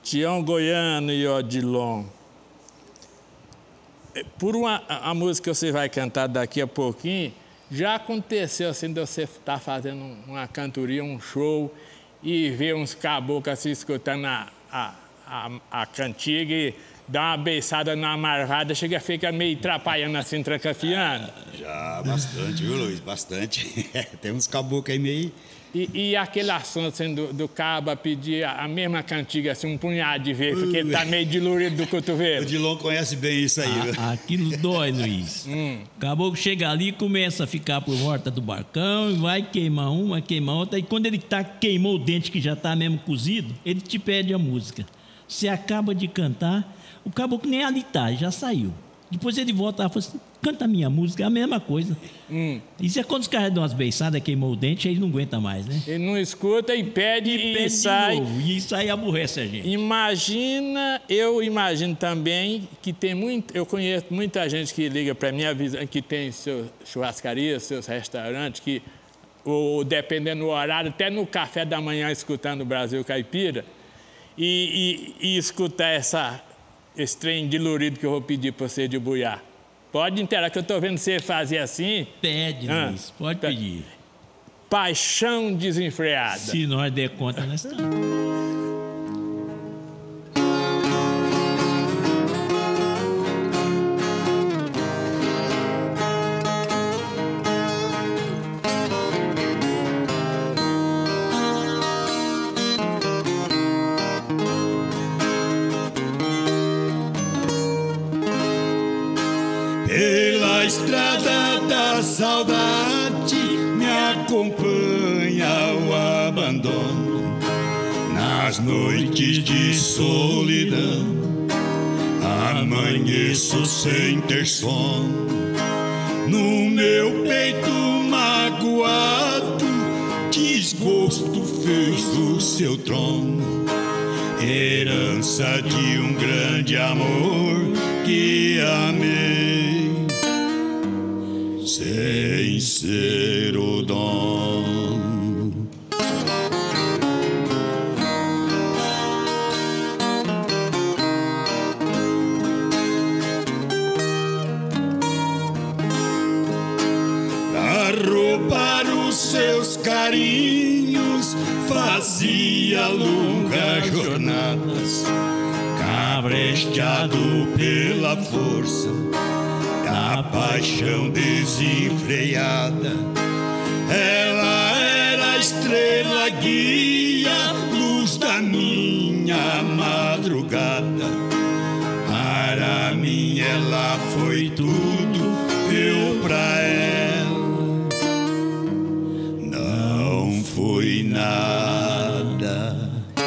Tião Goiano e Odilon. A música que você vai cantar daqui a pouquinho, já aconteceu assim de você estar fazendo uma cantoria, um show, e ver uns caboclos assim escutando a cantiga e dar uma beiçada na marvada, chega a ficar meio atrapalhando assim, trancafiando? Já, bastante, viu, Luiz? Bastante. Tem uns caboclos aí meio... E aquele assunto assim, do caba pedir a mesma cantiga, assim, um punhado de vezes, porque ele tá meio dilurido do cotovelo. O Dilon conhece bem isso aí, viu? Aquilo dói, Luiz. O caboclo chega ali e começa a ficar por volta do barcão, e vai queimar uma, vai queimar outra, e quando ele queimou o dente que já tá mesmo cozido, ele te pede a música. Você acaba de cantar, o caboclo nem ali tá, já saiu. Depois ele volta e fala assim, canta a minha música, é a mesma coisa. Isso é quando os caras dão umas beiçadas, queimou o dente, aí ele não aguenta mais, né? Ele não escuta e pede e sai. De novo, e isso aí aborrece a gente. Eu imagino também que tem eu conheço muita gente que liga para mim, avisando que tem suas churrascarias, seus restaurantes, ou dependendo do horário, até no café da manhã escutando o Brasil Caipira, e escutar esse trem dilurido que eu vou pedir para você de buiar. Pode interar, que eu estou vendo você fazer assim. Pede, Luiz, pode pedir. Paixão desenfreada. Se nós der conta, nós estamos. Pela estrada da saudade me acompanha o abandono. Nas noites de solidão amanheço sem ter sono. No meu peito magoado desgosto fez o seu trono. Herança de um grande amor que amei sem ser o dono. Pra roubar os seus carinhos fazia longas jornadas, cabresteado pela força da paixão desenfreada. Ela era a estrela guia, luz da minha madrugada. Para mim ela foi tudo, eu pra ela não fui nada.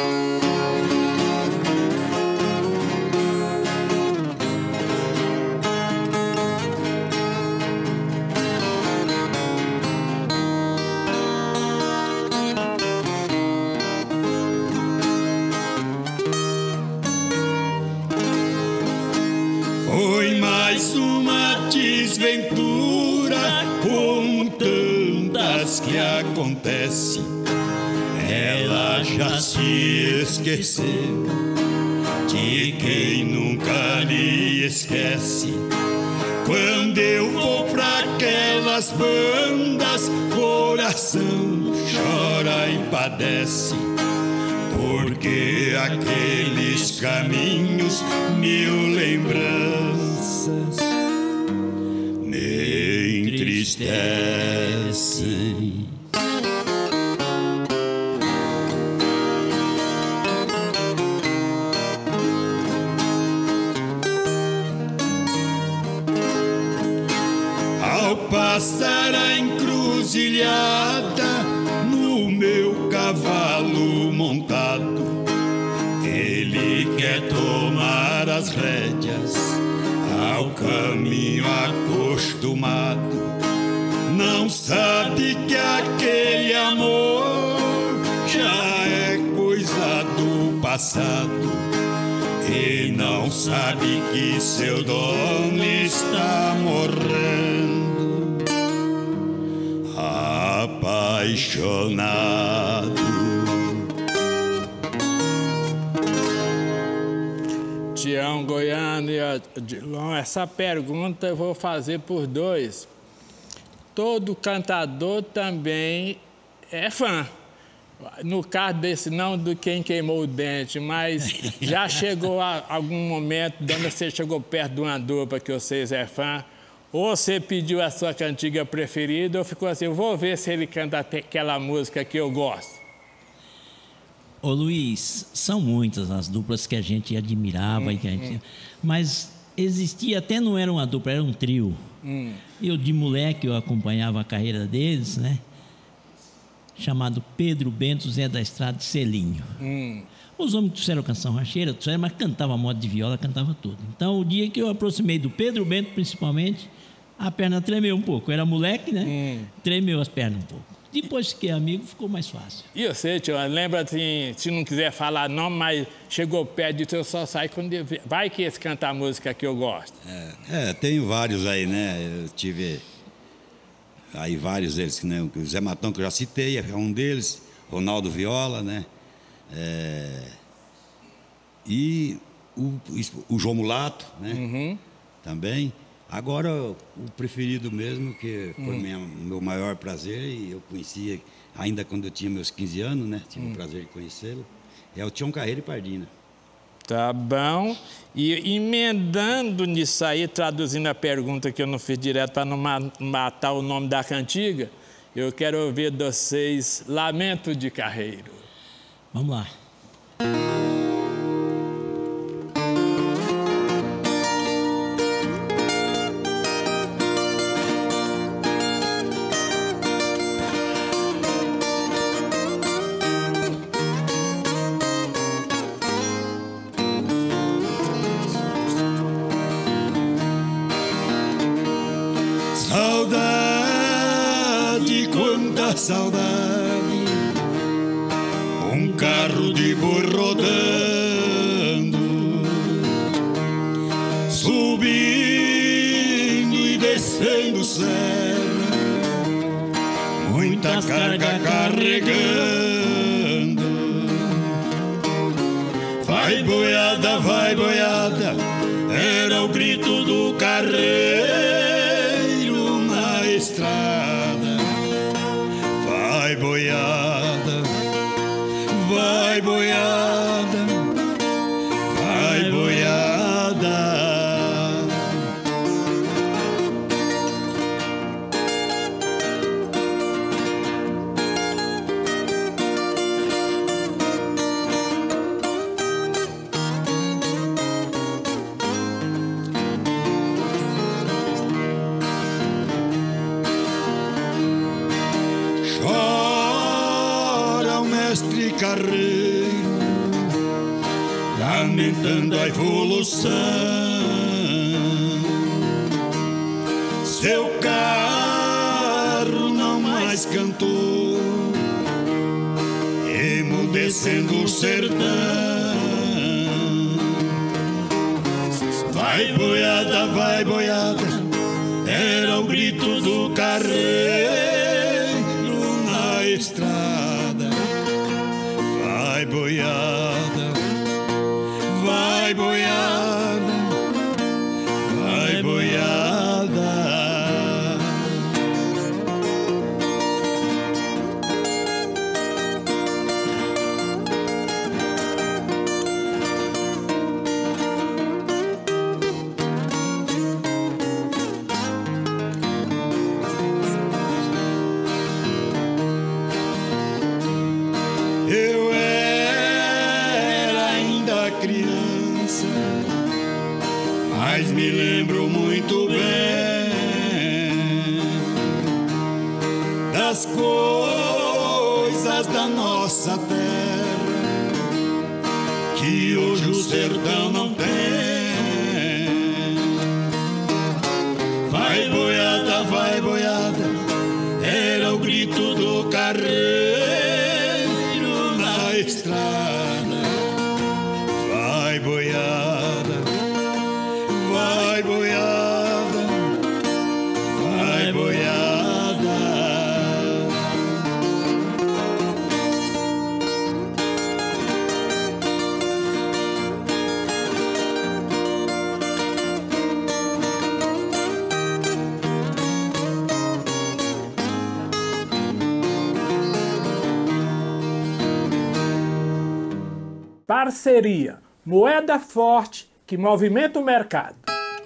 Foi mais uma desventura, como tantas que acontecem. Ela já se esqueceu de quem nunca lhe esquece. Quando eu vou pra aquelas bandas, coração chora e padece, porque aqueles caminhos, mil lembranças me entristecem. Ao passar a encruzilhada no meu cavalo montado, ele quer tomar as rédeas ao caminho acostumado. Não sabe que aquele amor já é coisa do passado, e não sabe que seu dono está morrendo apaixonado. região, Goiânia, Odilon, essa pergunta eu vou fazer por dois. Todo cantador também é fã. No caso desse, não do Quem Queimou o Dente, mas já chegou a algum momento, quando você chegou perto de uma dupla que vocês é fã, ou você pediu a sua cantiga preferida, ou ficou assim, eu vou ver se ele canta aquela música que eu gosto. Ô Luiz, são muitas as duplas que a gente admirava, e que a gente... mas existia, até não era uma dupla, era um trio. Eu, de moleque, eu acompanhava a carreira deles, né? Chamado Pedro Bento, Zé da Estrada e Celinho. Os homens que trouxeram canção rancheira, mas cantava moda de viola, cantava tudo. Então, o dia que eu aproximei do Pedro Bento, principalmente, a perna tremeu um pouco. Eu era moleque, né? Tremeu as pernas um pouco. Depois que é amigo, ficou mais fácil. E você, tio, lembra assim, se não quiser falar nome, mas chegou perto de eu só sair quando vai que esse canta a música que eu gosto. Tenho vários aí, né? Eu tive aí vários deles, né? O Zé Matão, que eu já citei, é um deles, Ronaldo Viola, né? E o João Mulato, né? Também. Agora, o preferido mesmo, que foi meu maior prazer, e eu conhecia ainda quando eu tinha meus 15 anos, né? Tive o prazer de conhecê-lo, é o Tião Carreiro e Pardina. Tá bom. E emendando nisso aí, traduzindo a pergunta que eu não fiz direto para não matar o nome da cantiga, eu quero ouvir de vocês Lamento de Carreiro. Vamos lá. Saudade, quanta saudade, um carro de boi rodando, subindo e descendo serra, muita carga carregando. Vai boiada, era o grito do carreiro na estrada. Vai boiada, vai boiada, vai boiada. Chora o mestre carreiro, lamentando a evolução. Seu carro não mais cantou, emudecendo o sertão. Vai boiada, era o grito do carreiro na estrada. Vai boiada, vai boiada, vai boiada. Eu era ainda criança, mas me lembro muito bem das coisas da nossa terra que hoje o sertão não tem. Vai boiada, era o grito do carreiro na estrada. Vai boiada, vai boiada, vai boiada. parceria, moeda forte que movimenta o mercado.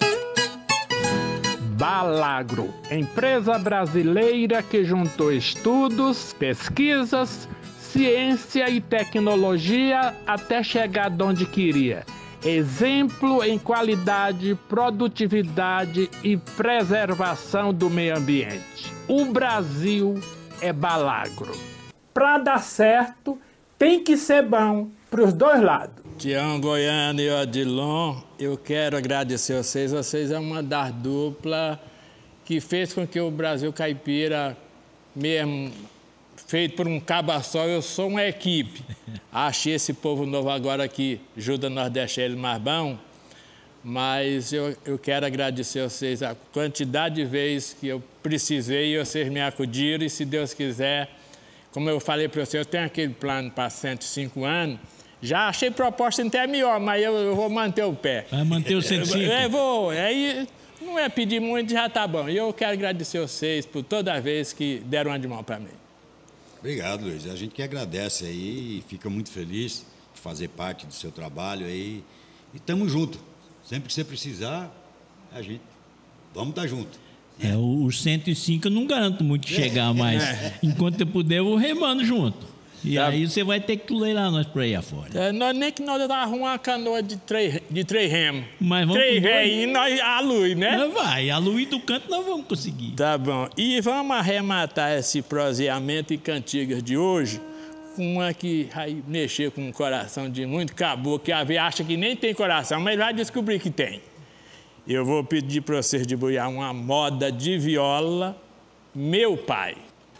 Balagro, empresa brasileira que juntou estudos, pesquisas, ciência e tecnologia até chegar onde queria. Exemplo em qualidade, produtividade e preservação do meio ambiente. O Brasil é Balagro. Para dar certo, tem que ser bom para os dois lados. Tião Goiano e Odilon, eu quero agradecer a vocês. Vocês é uma das duplas que fez com que o Brasil Caipira, mesmo feito por um caba só, eu sou uma equipe. Achei esse povo novo agora que ajuda nós a deixar ele mais bom, mas eu quero agradecer a vocês a quantidade de vezes que eu precisei e vocês me acudiram, e se Deus quiser, como eu falei para vocês, eu tenho aquele plano para 105 anos, já achei proposta até melhor, mas eu vou manter o pé. Vai manter o 105? Vou, aí não é pedir muito, já tá bom. E eu quero agradecer a vocês por toda vez que deram uma de mão para mim. Obrigado, Luiz. A gente que agradece aí e fica muito feliz de fazer parte do seu trabalho aí. E estamos juntos. Sempre que você precisar, a gente vamos estar juntos. Os 105 eu não garanto muito chegar, mas enquanto eu puder, eu vou remando junto. E aí você vai ter que leilar nós por aí afora. Nem que nós arrumamos uma canoa de três remos. Mas vamos 3 remos e nós a luz, né? Não vai, a luz do canto nós vamos conseguir. Tá bom. E vamos arrematar esse proseamento e cantigas de hoje com uma que vai mexer com o coração de muito caboclo, que acha que nem tem coração, mas vai descobrir que tem. Eu vou pedir para vocês debulhar uma moda de viola, Meu Pai.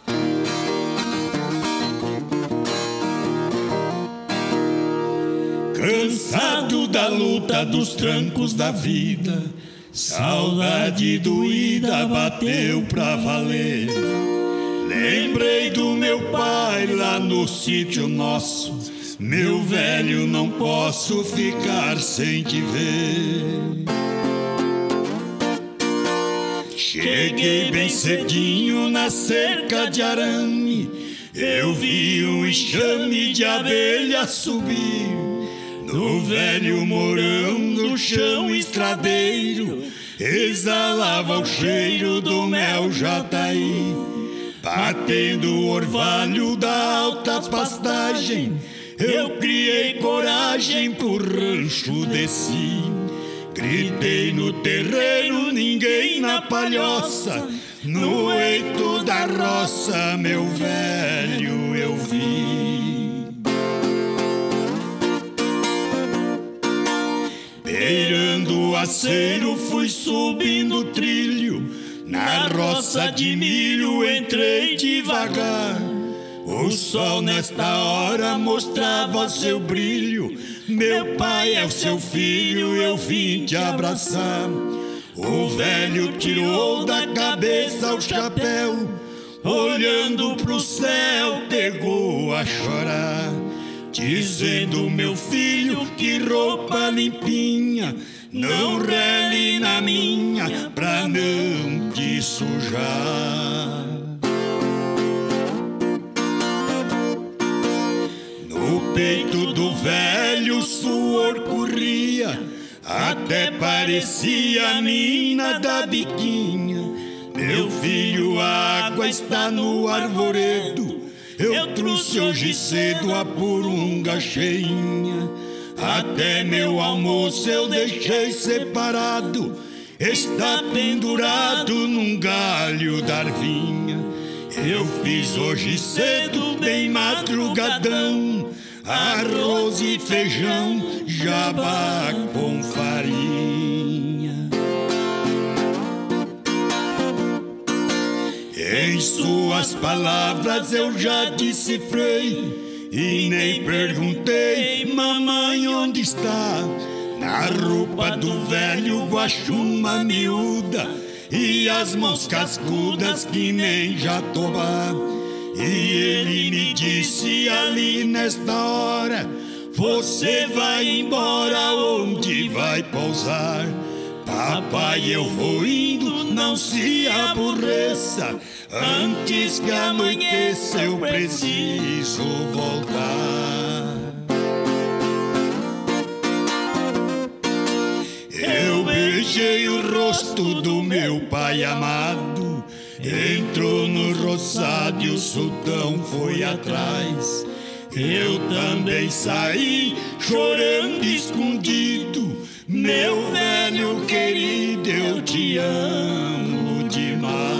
Cansado da luta dos trancos da vida, saudade doída bateu pra valer. Lembrei do meu pai lá no sítio nosso, meu velho, não posso ficar sem te ver. Cheguei bem cedinho na cerca de arame, eu vi um enxame de abelha subir. No velho morão do chão estradeiro, exalava o cheiro do mel jataí. Batendo o orvalho da alta pastagem, eu criei coragem, pro rancho desci. Gritei no terreiro, ninguém na palhoça, no eito da roça, meu velho, eu vi. Beirando o aceiro, fui subindo o trilho, na roça de milho entrei devagar. O sol nesta hora mostrava seu brilho, meu pai é o seu filho, eu vim te abraçar. O velho tirou da cabeça o chapéu, olhando pro céu pegou a chorar, dizendo, meu filho, que roupa limpinha, não rele na minha pra não te sujar. No peito do velho o suor corria, até parecia a mina da biquinha. Meu filho, a água está no arvoredo, eu trouxe hoje cedo a purunga cheinha. Até meu almoço eu deixei separado, está pendurado num galho da arvinha. Eu fiz hoje cedo, bem madrugadão, arroz e feijão, jabá com farinha. Em suas palavras eu já decifrei e nem perguntei, mamãe, onde está? Na roupa do velho guaxuma miúda e as mãos cascudas que nem jatobá. E ele me disse ali nesta hora, você vai embora, onde vai pousar? Papai, eu vou indo, não se aborreça, antes que amanheça eu preciso voltar. rosto do meu pai amado. Entrou no roçado e o sultão foi atrás. Eu também saí chorando escondido. Meu velho querido, eu te amo demais.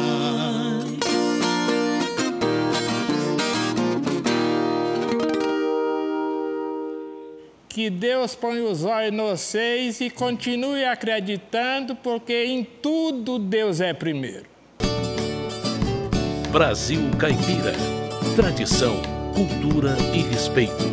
Que Deus ponha os olhos em vocês e continue acreditando, porque em tudo Deus é primeiro. Brasil Caipira. Tradição, cultura e respeito.